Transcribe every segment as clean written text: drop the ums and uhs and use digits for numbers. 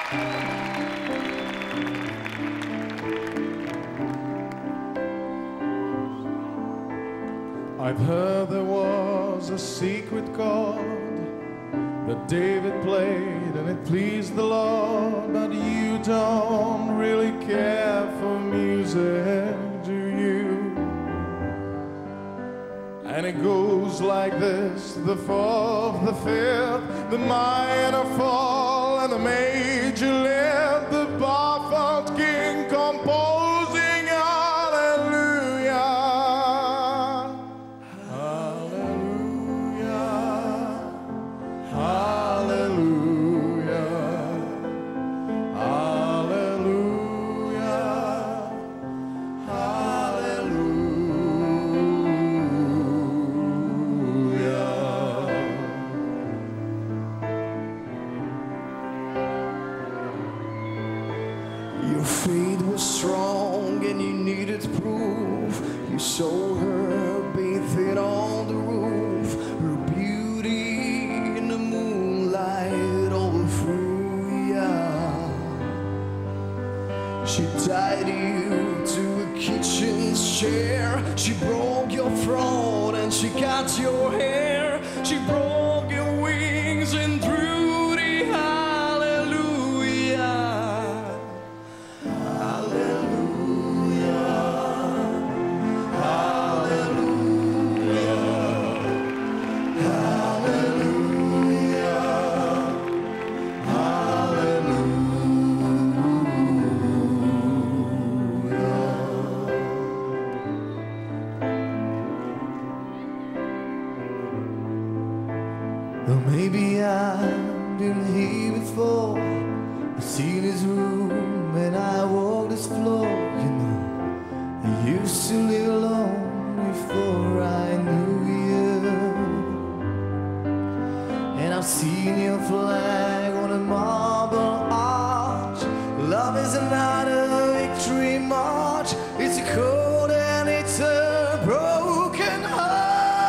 I've heard there was a secret chord that David played and it pleased the Lord, but you don't really care for music, do you? And it goes like this: the fourth, the fifth, the minor fall, and the major lift, the baffled king composing hallelujah, hallelujah, hallelujah, hallelujah, hallelujah. Your faith was strong and you needed proof. You saw her bathing on the roof, her beauty in the moonlight overthrew ya. She tied you to a kitchen chair. She broke your throat and she cut your hair. She broke your wings and threw the hallelujah. Well, maybe I've been here before. I've seen this room and I walked this floor. You know, I used to live alone before I knew you. And I've seen your flag on a marble arch. Love is not a victory march. It's a cold and it's a broken heart.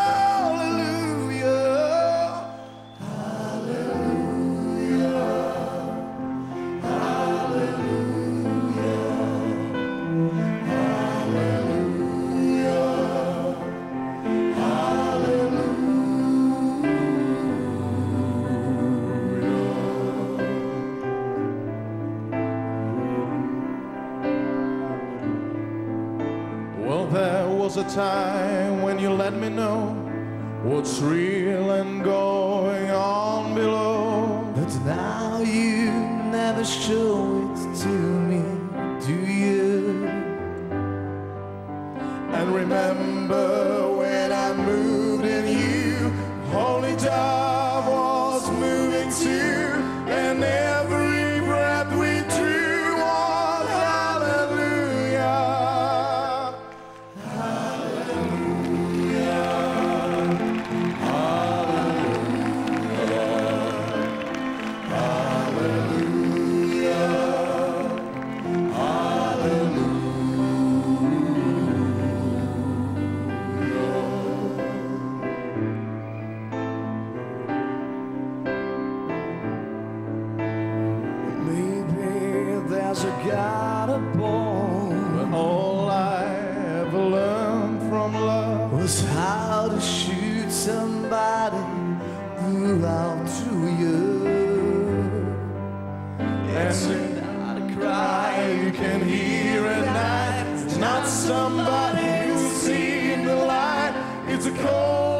Well, there was a time when you let me know what's real and going on below. But now you never show it to me, do you? And remember when I moved in you, Holy Dove was moving too, and every breath we drew was hallelujah. There's a God born. But all I ever learned from love Was how to shoot somebody who outdrew you. It's not a cry you can hear at night. It's not somebody who's seen the light. It's a cold